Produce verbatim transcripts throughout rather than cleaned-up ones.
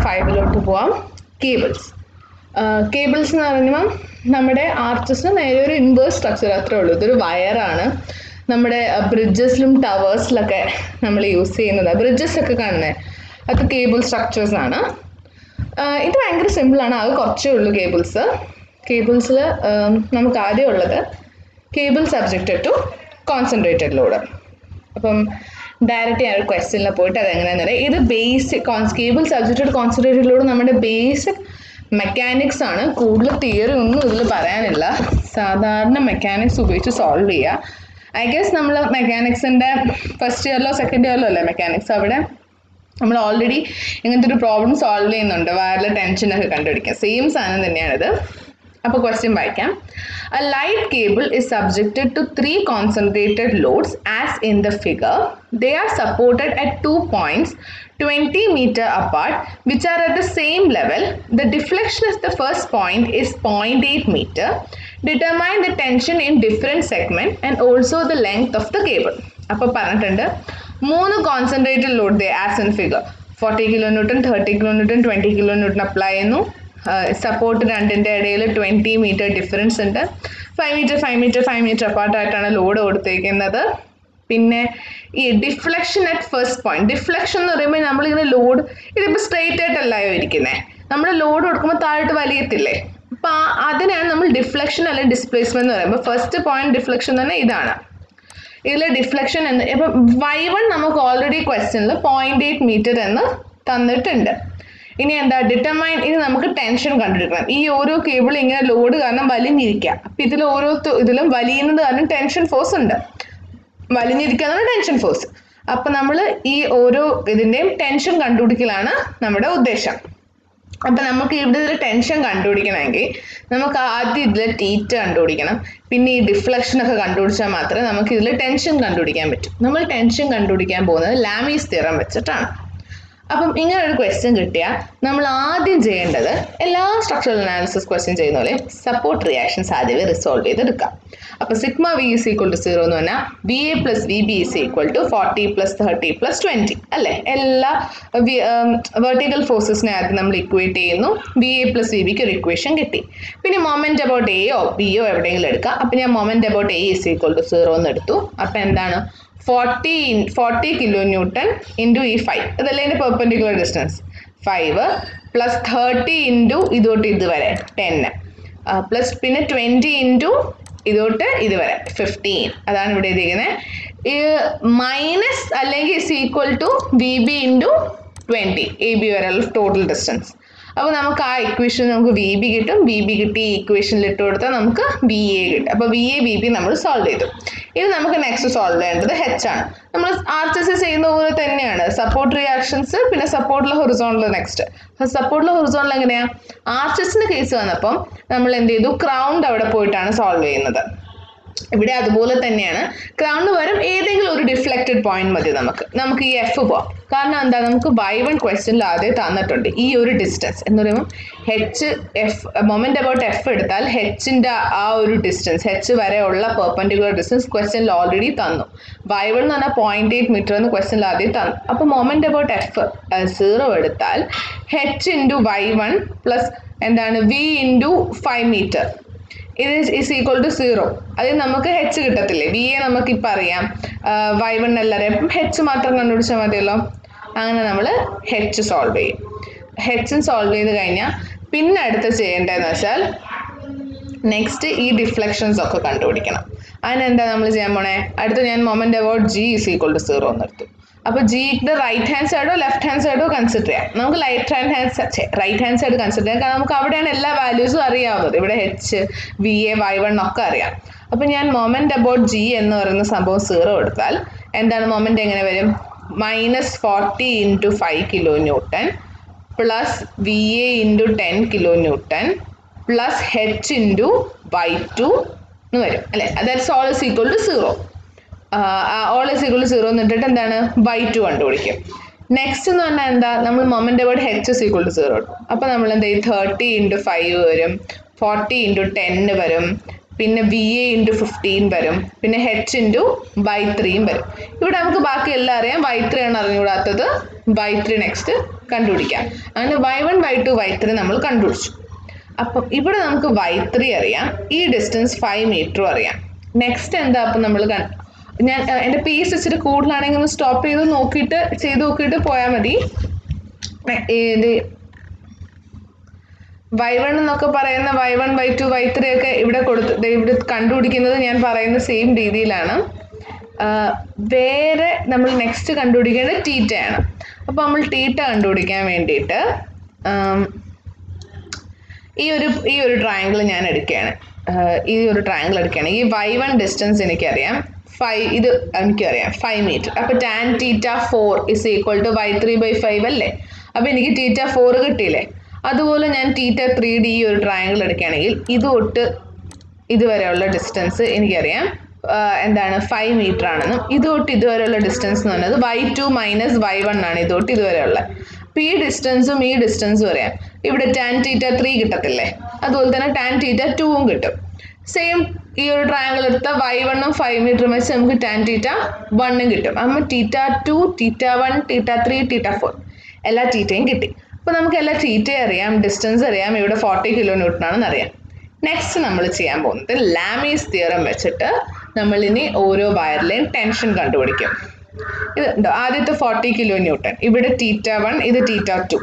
ഫൈവിലോട്ട് പോവാം. Cables. Cables എന്ന് പറയുമ്പോൾ നമ്മുടെ ആർച്ചസിന് നേരെ ഒരു ഇൻവേഴ്സ് സ്ട്രക്ചർ അത്രേ ഉള്ളൂ. ഇതൊരു വയറാണ്. നമ്മുടെ ബ്രിഡ്ജസിലും ടവേഴ്സിലൊക്കെ നമ്മൾ യൂസ് ചെയ്യുന്നത്. ബ്രിഡ്ജസ് ഒക്കെ കാണുന്നത് അത് കേബിൾ സ്ട്രക്ചേഴ്സ് ആണ്. ഇത് ഭയങ്കര സിമ്പിളാണ്. അത് കുറച്ചേ ഉള്ളൂ കേബിൾസ്. കേബിൾസിൽ നമുക്ക് ആദ്യം ഉള്ളത് cable subjected to concentrated load. അപ്പം ഡയറക്റ്റ് ഞാൻ ഒരു ക്വസ്റ്റ്യനിൽ പോയിട്ട് അതെങ്ങനെയാണെന്ന് പറയാം. ഇത് basic cable subjected concentrated load നമ്മുടെ ബേസിക് മെക്കാനിക്സ് ആണ്. കൂടുതൽ തിയറി ഒന്നും ഇതിൽ പറയാനില്ല. സാധാരണ മെക്കാനിക്സ് ഉപയോഗിച്ച് സോൾവ് ചെയ്യുക. ഐ ഗെസ് നമ്മൾ മെക്കാനിക്സിൻ്റെ ഫസ്റ്റ് ഇയറിലോ സെക്കൻഡ് ഇയറിലോ അല്ലേ മെക്കാനിക്സ്, അവിടെ നമ്മൾ ഓൾറെഡി ഇങ്ങനത്തെ ഒരു പ്രോബ്ലം സോൾവ് ചെയ്യുന്നുണ്ട്. വയറിലെ ടെൻഷനൊക്കെ കണ്ടുപിടിക്കാം. സെയിം സാധനം തന്നെയാണിത്. അപ്പോൾ ക്വസ്റ്റ്യൻ വായിക്കാം. A light cable is subjected to three concentrated loads as in the figure. They are supported at two points twenty meter apart which are at the same level. The deflection of the first point is zero point eight meter. Determine the tension in different segment and also the length of the cable. അപ്പോൾ പറഞ്ഞിട്ടുണ്ട് മൂന്ന് concentrated load as in figure forty kilo newton, thirty kilo newton, twenty kilo newton apply ചെയ്യുന്നു. Support രണ്ടിൻ്റെ ഇടയിൽ twenty metre difference ഉണ്ട്. Five metre five metre five metre അപ്പാർട്ടായിട്ടാണ് load കൊടുത്തേക്കുന്നത്. പിന്നെ ഈ deflection at first point. Deflection എന്ന് പറയുമ്പോൾ നമ്മളിങ്ങനെ ലോഡ് ഇതിപ്പോൾ സ്ട്രെയിറ്റ് ആയിട്ടല്ലോ ഇരിക്കുന്നത്. നമ്മൾ ലോഡ് കൊടുക്കുമ്പോൾ താഴോട്ട് വലിയത്തില്ലേ, അപ്പോൾ അതിനാണ് നമ്മൾ ഡിഫ്ലക്ഷൻ അല്ലെങ്കിൽ ഡിസ്പ്ലേസ്മെന്റ് എന്ന് പറയുമ്പോൾ. ഫസ്റ്റ് പോയിന്റ് ഡിഫ്ലക്ഷൻ തന്നെ ഇതാണ്. ഇതിൽ ഡിഫ്ലക്ഷൻ എന്ന് ഇപ്പം വൈ വൺ നമുക്ക് ഓൾറെഡി ക്വസ്റ്റ്യനിൽ പോയിന്റ് എയ്റ്റ് മീറ്റർ എന്ന് തന്നിട്ടുണ്ട്. ഇനി എന്താ ഡിറ്റർമൈൻ, ഇനി നമുക്ക് ടെൻഷൻ കണ്ടുപിടിക്കണം. ഈ ഓരോ കേബിൾ ഇങ്ങനെ ലോഡ് കാരണം വലിഞ്ഞിരിക്കുക. അപ്പം ഇതിൽ ഓരോ ഇതിലും വലിയുന്നത് കാരണം ടെൻഷൻ ഫോഴ്സ് ഉണ്ട്. വലിഞ്ഞിരിക്കുക എന്നാണ് ടെൻഷൻ ഫോഴ്സ്. അപ്പം നമ്മൾ ഈ ഓരോ ഇതിൻ്റെയും ടെൻഷൻ കണ്ടുപിടിക്കലാണ് നമ്മുടെ ഉദ്ദേശം. അപ്പം നമുക്ക് ഇവിടെ ഇതിൽ ടെൻഷൻ കണ്ടുപിടിക്കണമെങ്കിൽ നമുക്ക് ആദ്യം ഇതിൽ തീറ്റ കണ്ടുപിടിക്കണം. പിന്നെ ഈ ഡിഫ്ലക്ഷനൊക്കെ കണ്ടുപിടിച്ചാൽ മാത്രമേ നമുക്ക് ഇതിൽ ടെൻഷൻ കണ്ടുപിടിക്കാൻ പറ്റും. നമ്മൾ ടെൻഷൻ കണ്ടുപിടിക്കാൻ പോകുന്നത് ലാമീസ് തിയറം വെച്ചിട്ടാണ്. അപ്പം ഇങ്ങനെ ഒരു ക്വസ്റ്റ്യൻ കിട്ടിയാൽ നമ്മൾ ആദ്യം ചെയ്യേണ്ടത് എല്ലാ സ്ട്രക്ചറൽ അനാലിസിസ് ക്വസ്റ്റ്യൻ ചെയ്യുന്ന പോലെ സപ്പോർട്ട് റിയാക്ഷൻസ് ആദ്യമേ റിസോൾവ് ചെയ്തെടുക്കാം. അപ്പോൾ sigma V is equal to zero എന്ന് പറഞ്ഞാൽ V A plus V B is equal to forty plus thirty plus twenty അല്ലേ. എല്ലാ വെർട്ടിക്കൽ ഫോഴ്സസിനെ ആദ്യം നമ്മൾ ഇക്വേറ്റ് ചെയ്യുന്നു. വി എ പ്ലസ് വി ബിക്ക് ഒരു ഇക്വേഷൻ കിട്ടി. പിന്നെ മൊമെന്റ് അബൌട്ട് എയോ ബിയോ എവിടെയെങ്കിലും എടുക്കാം. അപ്പം ഞാൻ moment about A is equal to zero എന്ന് എടുത്തു. അപ്പം എന്താണ് forty forty kilo newton into ഈ ഫൈവ്, അതല്ലേ അതിൻ്റെ perpendicular distance five plus thirty into ഇതോട്ട് ഇതുവരെ ടെന്ന് പ്ലസ് പിന്നെ ട്വൻറ്റി ഇൻറ്റു ഇതോട്ട് ഇതുവരെ ഫിഫ്റ്റീൻ, അതാണ് ഇവിടെ എഴുതിയിരിക്കുന്നത്. മൈനസ് അല്ലെങ്കിൽ is equal to V B into twenty A B വരെ ടോട്ടൽ ഡിസ്റ്റൻസ്. അപ്പോൾ നമുക്ക് ആ ഇക്വേഷൻ നമുക്ക് വി ബി കിട്ടും. വി ബി കിട്ടി ഈ ഇക്വേഷനിൽ ഇട്ട് കൊടുത്താൽ നമുക്ക് വി എ കിട്ടും. അപ്പോൾ വി എ വി ബി നമ്മൾ സോൾവ് ചെയ്തു. ഇത് നമുക്ക് നെക്സ്റ്റ് സോൾവ് ചെയ്യേണ്ടത് എച്ച് ആണ്. നമ്മൾ ആർച്ചസ് ചെയ്യുന്ന പോലെ തന്നെയാണ്. സപ്പോർട്ട് റിയാക്ഷൻസ് പിന്നെ സപ്പോർട്ടിലെ ഹൊറിസോണ്ടൽ നെക്സ്റ്റ്. സപ്പോർട്ടിലെ ഹൊറിസോണ്ടൽ എങ്ങനെയാണ്? ആർച്ചസിന്റെ കേസ് വന്നപ്പം നമ്മൾ എന്ത് ചെയ്തു, ക്രൗണ്ട് അവിടെ പോയിട്ടാണ് സോൾവ് ചെയ്യുന്നത്. ഇവിടെ അതുപോലെ തന്നെയാണ്. ക്രൗണ്ട് പകരം ഏതെങ്കിലും ഒരു ഡിഫ്ലക്റ്റഡ് പോയിന്റ് മതി നമുക്ക്. നമുക്ക് ഈ എഫ് പോവാം. കാരണം എന്താ, നമുക്ക് വൈ വൺ ക്വസ്റ്റ്യനിൽ ആദ്യം തന്നിട്ടുണ്ട് ഈ ഒരു ഡിസ്റ്റൻസ് എന്ന് പറയുമ്പോൾ H F moment about F എടുത്താൽ ഹെച്ചിൻ്റെ ആ ഒരു ഡിസ്റ്റൻസ് ഹെച്ച് വരെ ഉള്ള പെർപെൻഡിക്കുലർ ഡിസ്റ്റൻസ് ക്വസ്റ്റ്യനിൽ ഓൾറെഡി തന്നു. വൈ വൺ എന്ന് പറഞ്ഞാൽ പോയിന്റ് എയ്റ്റ് മീറ്റർ എന്ന് ക്വസ്റ്റ്യനിൽ ആദ്യം തന്നു. അപ്പോൾ മൊമെന്റ് അബൌട്ട് എഫ് സീറോ എടുത്താൽ H into Y one plus എന്താണ് വി ഇൻറ്റു ഫൈവ് മീറ്റർ ഇത് ഇസ് ഈക്വൽ ടു സീറോ. അത് നമുക്ക് ഹെച്ച് കിട്ടത്തില്ലേ. വി എ നമുക്കിപ്പോൾ അറിയാം, വൈ വൺ എല്ലാവരെയും അപ്പം ഹെച്ച് മാത്രം കണ്ടുപിടിച്ചാൽ മതിയല്ലോ. അങ്ങനെ നമ്മൾ ഹെച്ച് സോൾവ് ചെയ്യും. ഹെച്ചും സോൾവ് ചെയ്ത് കഴിഞ്ഞാൽ പിന്നെ അടുത്ത് ചെയ്യേണ്ടതെന്ന് വെച്ചാൽ നെക്സ്റ്റ് ഈ ഡിഫ്ലക്ഷൻസ് ഒക്കെ കണ്ടുപിടിക്കണം. അതിനെന്താ നമ്മൾ ചെയ്യാൻ പോണേ, അടുത്ത് ഞാൻ moment about G is equal to zero എന്ന് എടുത്തു. അപ്പോൾ ജിയുടെ റൈറ്റ് ഹാൻഡ് സൈഡോ ലെഫ്റ്റ് ഹാൻഡ് സൈഡോ കൺസിഡർ ചെയ്യാം. നമുക്ക് right hand hand right hand side consider ചെയ്യാം. കാരണം നമുക്ക് അവിടെയാണ് എല്ലാ വാല്യൂസും അറിയാവുന്നത്. ഇവിടെ H V A Y one ഒക്കെ അറിയാം. അപ്പോൾ ഞാൻ മൊമെന്റ് അബൌട്ട് ജി എന്ന് പറയുന്ന സംഭവം സീറോ എടുത്താൽ എന്താണ് മൊമെന്റ് എങ്ങനെ വരും, minus forty into five kilo newton plus V A into ten kilo newton plus H into Y two എന്ന് വരും അല്ലേ. That's all is equal to zero. All is equal to zero എന്നിട്ടിട്ട് എന്താണ് Y two കണ്ടുപിടിക്കും. Next എന്ന് പറഞ്ഞാൽ എന്താ, നമ്മൾ moment about H is equal to zero എടുക്കും. അപ്പോൾ നമ്മൾ എന്താ ഈ തേർട്ടി ഇൻറ്റു ഫൈവ് വരും, ഫോർട്ടി ഇൻറ്റു ടെന്ന് വരും, പിന്നെ വി എ ഇൻറ്റു ഫിഫ്റ്റീൻ വരും, പിന്നെ ഹെച്ച് ഇൻറ്റു വൈ ത്രീയും വരും. ഇവിടെ നമുക്ക് ബാക്കി എല്ലാം അറിയാം. വൈ ത്രീ ആണ് അറിഞ്ഞുകൂടാത്തത്, വൈ ത്രീ നെക്സ്റ്റ് കണ്ടുപിടിക്കാം. അങ്ങനെ Y one Y two Y three നമ്മൾ കണ്ടുപിടിച്ചു. അപ്പം ഇവിടെ നമുക്ക് വൈ ത്രീ അറിയാം, ഈ ഡിസ്റ്റൻസ് ഫൈവ് മീറ്ററും അറിയാം. നെക്സ്റ്റ് എന്താ അപ്പം നമ്മൾ ഞാൻ എൻ്റെ പേസ് ഇച്ചിരി കൂടുതലാണെങ്കിൽ ഒന്ന് സ്റ്റോപ്പ് ചെയ്ത് നോക്കിയിട്ട് ചെയ്ത് നോക്കിയിട്ട് പോയാൽ മതി. ഇത് വൈ വൺ എന്നൊക്കെ പറയുന്ന Y one Y two Y three ഒക്കെ ഇവിടെ കൊടുത്ത് ഇവിടെ കണ്ടുപിടിക്കുന്നത് ഞാൻ പറയുന്ന സെയിം രീതിയിലാണ്. വേറെ നമ്മൾ നെക്സ്റ്റ് കണ്ടുപിടിക്കേണ്ടത് തീറ്റയാണ്. അപ്പോൾ നമ്മൾ തീറ്റ കണ്ടുപിടിക്കാൻ വേണ്ടിയിട്ട് ഈ ഒരു ഈ ഒരു ട്രയാങ്കിൾ ഞാൻ എടുക്കുകയാണ്. ഈ ഒരു ട്രയാങ്കിൾ എടുക്കുകയാണ്. ഈ വൈ വൺ ഡിസ്റ്റൻസ് എനിക്കറിയാം, ഫൈവ് ഇത് എനിക്കറിയാം ഫൈവ് മീറ്റർ. അപ്പോൾ tan theta four is equal to Y three by five അല്ലേ? അപ്പോൾ എനിക്ക് തീറ്റ ഫോർ കിട്ടിയില്ലേ? അതുപോലെ ഞാൻ തീറ്റ ത്രീ ഡി ഈ ഒരു ട്രയാങ്കിൾ എടുക്കുകയാണെങ്കിൽ ഇത് തൊട്ട് ഇതുവരെയുള്ള ഡിസ്റ്റൻസ് എനിക്കറിയാം എന്താണ് ഫൈവ് മീറ്റർ ആണെന്നും ഇത് തൊട്ട് ഇതുവരെയുള്ള ഡിസ്റ്റൻസ് എന്ന് പറയുന്നത് Y two minus Y one ആണ് ഇത് തൊട്ട് ഇതുവരെയുള്ള. അപ്പോൾ ഈ ഡിസ്റ്റൻസും ഈ ഡിസ്റ്റൻസും അറിയാം. ഇവിടെ ടാൻ തീറ്റ ത്രീ കിട്ടത്തില്ലേ? അതുപോലെ തന്നെ ടാൻ തീറ്റ ടൂവും കിട്ടും. സെയിം ഈ ഒരു ട്രയാങ്കിൾ എടുത്ത വൈ വണ്ണും ഫൈവ് മീറ്ററും വെച്ച് നമുക്ക് ടാൻ തീറ്റ വണ്ണും കിട്ടും. അപ്പോൾ theta two theta one theta three theta four എല്ലാ തീറ്റയും കിട്ടി. അപ്പോൾ നമുക്ക് എല്ലാ തീറ്റയും അറിയാം, ഡിസ്റ്റൻസ് അറിയാം, ഇവിടെ ഫോർട്ടി കിലോ ന്യൂട്ടൺ ആണെന്ന് അറിയാം. നെക്സ്റ്റ് നമ്മൾ ചെയ്യാൻ പോകുന്നത് ലാമീസ് തിയറം വെച്ചിട്ട് നമ്മളിനി ഓരോ വയറിലെയും ടെൻഷൻ കണ്ടുപിടിക്കും. ഇത് ഉണ്ടോ? ആദ്യത്തെ ഫോർട്ടി കിലോ ന്യൂട്ടൺ, ഇവിടെ തീറ്റ വൺ, ഇത് theta two,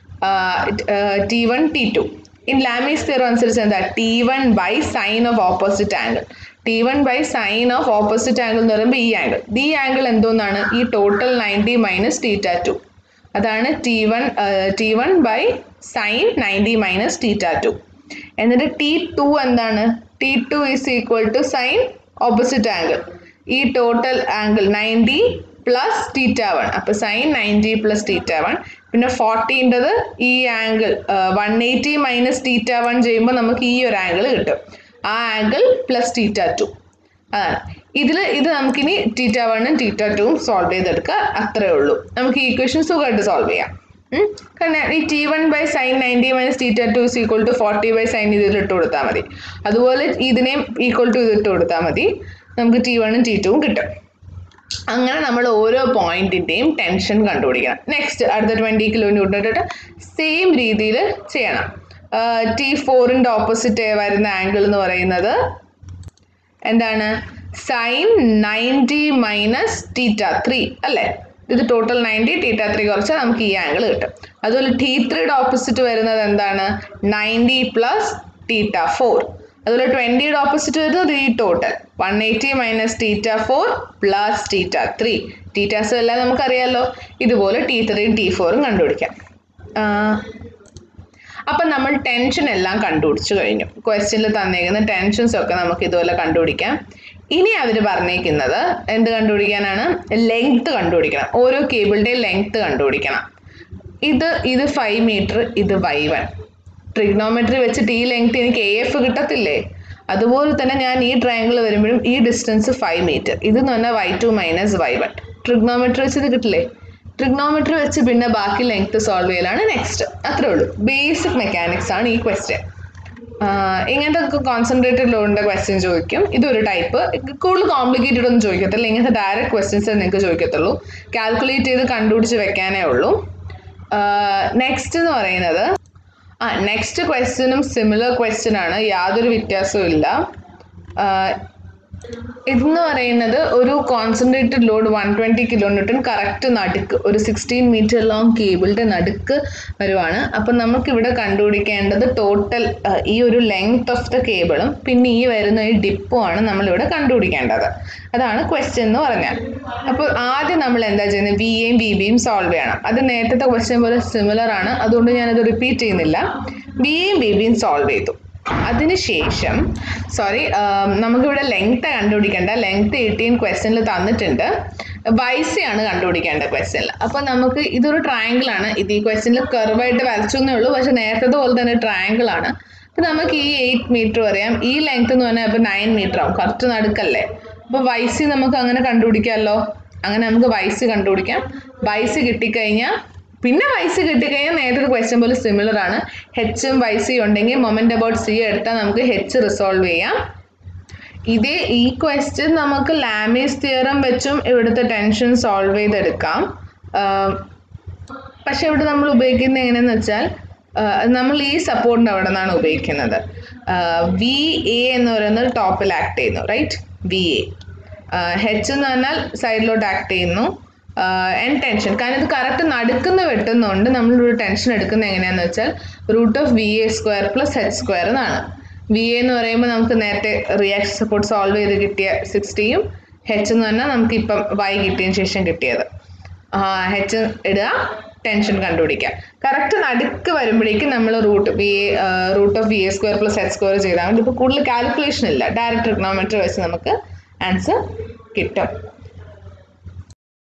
T one T two. In Lami's theorem അനുസരിച്ച് എന്താ? T one by sine of opposite angle. T one by sine of opposite angle എന്ന് പറയുമ്പോൾ ഈ ആംഗിൾ, ഈ ആംഗിൾ എന്തോന്നാണ്? ഈ total ninety minus theta two. അതാണ് T one T one by sine ninety minus theta two. എന്നിട്ട് T two എന്താണ്? T two is equal to sine opposite angle. ഈ total angle ninety plus theta one. അപ്പോൾ sine ninety plus theta one. പിന്നെ ഫോർട്ടീൻ്റെത് ഈ angle one eighty minus theta one ചെയ്യുമ്പോൾ നമുക്ക് ഈ ഒരു ആംഗിൾ കിട്ടും. ആ ആംഗിൾ പ്ലസ് തീറ്റ ടു. അതാണ് ഇതിൽ ഇത് നമുക്കിനി തീറ്റ വണ്ണും തീറ്റ ടുവും സോൾവ് ചെയ്തെടുക്കുക. അത്രേ ഉള്ളൂ. നമുക്ക് ഈ ഇക്വേഷൻ സുഖമായിട്ട് സോൾവ് ചെയ്യാം. കാരണം ഈ T one by sine ninety minus theta two is equal to forty by sine ഇതിലിട്ട് കൊടുത്താൽ മതി. അതുപോലെ ഇതിനെയും ഈക്വൽ ടു ഇതിട്ട് കൊടുത്താൽ മതി. നമുക്ക് ടി വണ്ണും ടി ടുവും കിട്ടും. അങ്ങനെ നമ്മൾ ഓരോ പോയിന്റിൻ്റെയും ടെൻഷൻ കണ്ടുപിടിക്കണം. നെക്സ്റ്റ് അടുത്ത ട്വൻറ്റി കിലോ ന്യൂട്ടൺ ഇട്ടിട്ട് സെയിം രീതിയിൽ ചെയ്യണം. ടി ഫോറിൻ്റെ ഓപ്പോസിറ്റ് വരുന്ന ആംഗിൾ എന്ന് പറയുന്നത് എന്താണ്? Sine ninety minus theta three അല്ലേ? ഇത് ടോട്ടൽ നയൻറ്റി, തീറ്റ ത്രീ കുറച്ചാൽ നമുക്ക് ഈ ആംഗിൾ കിട്ടും. അതുപോലെ ടി ത്രീയുടെ ഓപ്പോസിറ്റ് വരുന്നത് എന്താണ്? Ninety plus theta four. അതുപോലെ ട്വൻറ്റിയുടെ ഓപ്പോസിറ്റ് വരുന്നത് ഈ total one eighty minus theta four plus theta three. Thetas എല്ലാം നമുക്കറിയാമല്ലോ. ഇതുപോലെ ടി ത്രീയും ടി ഫോറും കണ്ടുപിടിക്കാം. അപ്പം നമ്മൾ ടെൻഷൻ എല്ലാം കണ്ടുപിടിച്ചു കഴിഞ്ഞു. ക്വസ്റ്റ്യനിൽ തന്നേക്കുന്ന ടെൻഷൻസ് ഒക്കെ നമുക്ക് ഇതുപോലെ കണ്ടുപിടിക്കാം. ഇനി അവർ പറഞ്ഞേക്കുന്നത് എന്ത് കണ്ടുപിടിക്കാനാണ്? ലെങ്ത് കണ്ടുപിടിക്കണം. ഓരോ കേബിളിൻ്റെയും ലെങ്ത് കണ്ടുപിടിക്കണം. ഇത് ഇത് ഫൈവ് മീറ്റർ, ഇത് വൈ വൺ. ട്രിഗ്നോമെട്രി വെച്ചിട്ട് ഈ ലെങ്ത് എനിക്ക് എ എഫ് കിട്ടത്തില്ലേ? അതുപോലെ തന്നെ ഞാൻ ഈ ട്രയാങ്കിൾ വരുമ്പോഴും ഈ ഡിസ്റ്റൻസ് ഫൈവ് മീറ്റർ, ഇതെന്ന് പറഞ്ഞാൽ Y two minus Y one. Trigonometry വെച്ച് ഇത് കിട്ടില്ലേ? ട്രിഗ്നോമെട്രി വെച്ച് പിന്നെ ബാക്കി ലെങ്ത് സോൾവ് ചെയ്യലാണ് നെക്സ്റ്റ്. അത്രേ ഉള്ളൂ. ബേസിക് മെക്കാനിക്സ് ആണ് ഈ ക്വസ്റ്റ്യൻ. ഇങ്ങനത്തെ കോൺസെൻട്രേറ്റഡ് ലോഡിൻ്റെ ക്വസ്റ്റ്യൻ ചോദിക്കും. ഇതൊരു ടൈപ്പ്. കൂടുതൽ കോംപ്ലിക്കേറ്റഡ് ഒന്നും ചോദിക്കത്തില്ല. ഇങ്ങനത്തെ ഡയറക്റ്റ് ക്വസ്റ്റ്യൻസ് നിങ്ങൾക്ക് ചോദിക്കത്തുള്ളൂ. കാൽക്കുലേറ്റ് ചെയ്ത് കണ്ടുപിടിച്ച് വെക്കാനേ ഉള്ളൂ. നെക്സ്റ്റ് എന്ന് പറയുന്നത് ആ നെക്സ്റ്റ് ക്വസ്റ്റ്യനും സിമിലർ ക്വസ്റ്റ്യൻ ആണ്, യാതൊരു വ്യത്യാസവും ഇല്ല. ഇതെന്ന് പറയുന്നത് ഒരു concentrated load one twenty kilo newton correct നടുക്ക് ഒരു സിക്സ്റ്റീൻ മീറ്റർ ലോങ് കേബിളിൻ്റെ നടുക്ക് വരുവാണ്. അപ്പം നമുക്കിവിടെ കണ്ടുപിടിക്കേണ്ടത് ടോട്ടൽ ഈ ഒരു ലെങ്ത് ഓഫ് ദ കേബിളും പിന്നെ ഈ വരുന്ന ഈ ഡിപ്പുമാണ് നമ്മളിവിടെ കണ്ടുപിടിക്കേണ്ടത്. അതാണ് ക്വസ്റ്റ്യൻ എന്ന് പറഞ്ഞാൽ. അപ്പോൾ ആദ്യം നമ്മൾ എന്താ ചെയ്യുന്നത്? വി എയും വി ബിയും സോൾവ് ചെയ്യണം. അത് നേരത്തെ ക്വസ്റ്റ്യൻ പോലെ സിമിലർ ആണ്, അതുകൊണ്ട് ഞാനത് റിപ്പീറ്റ് ചെയ്യുന്നില്ല. വി എയും വി ബിയും സോൾവ് ചെയ്തു. അതിനുശേഷം സോറി നമുക്കിവിടെ ലെങ്ത് കണ്ടുപിടിക്കേണ്ട. ലെങ്ത് എയ്റ്റീൻ ക്വസ്റ്റ്യനിൽ തന്നിട്ടുണ്ട്. വൈസിയാണ് കണ്ടുപിടിക്കേണ്ട ക്വസ്റ്റ്യനിൽ. അപ്പോൾ നമുക്ക് ഇതൊരു ട്രയാങ്കിൾ ആണ്. ഇത് ഈ ക്വസ്റ്റ്യനിൽ കർവായിട്ട് വരച്ചെന്നേ ഉള്ളൂ, പക്ഷെ നേരത്തെ പോലെ തന്നെ ട്രയാങ്കിൾ ആണ്. അപ്പോൾ നമുക്ക് ഈ എയ്റ്റ് മീറ്റർ അറിയാം. ഈ ലെങ്ത് എന്ന് പറഞ്ഞാൽ അപ്പോൾ നയൻ മീറ്റർ ആവും. കറക്റ്റ് നടുക്കല്ലേ? അപ്പോൾ വൈസി നമുക്ക് അങ്ങനെ കണ്ടുപിടിക്കാമല്ലോ. അങ്ങനെ നമുക്ക് വൈസി കണ്ടുപിടിക്കാം. വൈസി കിട്ടിക്കഴിഞ്ഞാൽ പിന്നെ വൈസി കിട്ടിക്കഴിഞ്ഞാൽ നേരത്തെ ക്വസ്റ്റ്യൻ പോലെ സിമിലർ ആണ്. ഹെച്ചും വൈസിയും ഉണ്ടെങ്കിൽ മൊമെന്റ് അബൌട്ട് സി എടുത്താൽ നമുക്ക് ഹെച്ച് റിസോൾവ് ചെയ്യാം. ഇതേ ഈ ക്വസ്റ്റ്യൻ നമുക്ക് ലാമീസ് തിയറം വെച്ചും ഇവിടുത്തെ ടെൻഷൻ സോൾവ് ചെയ്തെടുക്കാം. പക്ഷെ ഇവിടെ നമ്മൾ ഉപയോഗിക്കുന്നത് എങ്ങനെയാണെന്ന് വെച്ചാൽ നമ്മൾ ഈ സപ്പോർട്ടിൻ്റെ അവിടെ നിന്നാണ് ഉപയോഗിക്കുന്നത്. വി എ എന്ന് പറയുന്നത് ടോപ്പിൽ ആക്ട് ചെയ്യുന്നു, റൈറ്റ്? V A. ഹെച്ച് എന്ന് പറഞ്ഞാൽ സൈഡിലോട്ട് ആക്ട് ചെയ്യുന്നു. എൻ ടെൻഷൻ, കാരണം ഇത് കറക്റ്റ് നടുക്കുന്ന വെട്ടുന്നതുകൊണ്ട് നമ്മളിവിടെ ടെൻഷൻ എടുക്കുന്നത് എങ്ങനെയാണെന്ന് വെച്ചാൽ root of V A square plus H square എന്നാണ്. വി എ എന്ന് പറയുമ്പോൾ നമുക്ക് നേരത്തെ റിയാക്ഷൻ സപ്പോർട്ട് സോൾവ് ചെയ്ത് കിട്ടിയ സിക്സ്റ്റിയും ഹെച്ച് എന്ന് പറഞ്ഞാൽ നമുക്ക് ഇപ്പം വൈ കിട്ടിയതിന് ശേഷം കിട്ടിയത്. ഹെച്ച് ഇടുക, ടെൻഷൻ കണ്ടുപിടിക്കുക. കറക്റ്റ് നടുക്ക് വരുമ്പോഴേക്കും നമ്മൾ root V A root of V A square plus H square ചെയ്താൽ മതി. ഇപ്പോൾ കൂടുതൽ കാൽക്കുലേഷൻ ഇല്ല, ഡയറക്റ്റ് ട്രിഗ്നോമെട്രി വെച്ച് നമുക്ക് ആൻസർ കിട്ടും.